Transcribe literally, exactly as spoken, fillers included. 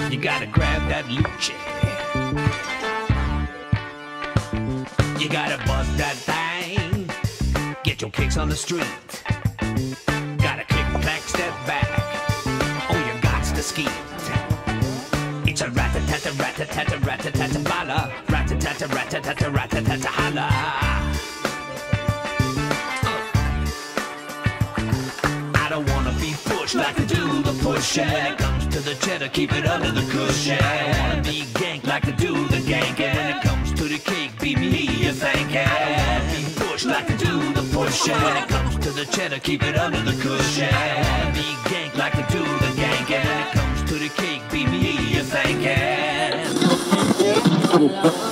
You gotta grab that Lucci. You gotta bust that thing. Get your kicks on the street. Gotta kick back, step back. Oh, you gots to ski. It's a rat-a-tat-a, rat-a-tat-a, rat-a-tat-a, bala. Rat-a-tat-a, rat-a-tat-a, rat-a-tat-a, holla. I don't wanna be pushed like I do the pushing. When it comes to the cheddar, keep it under the cushion. I don't wanna be ganked like I do the ganking. When it comes to the cake, be me you thinking. I don't wanna be pushed like I do the pushing. When it comes to the cheddar, keep it under the cushion. I don't wanna be ganked like I do the ganking. When it comes to the cake, be me you thinking.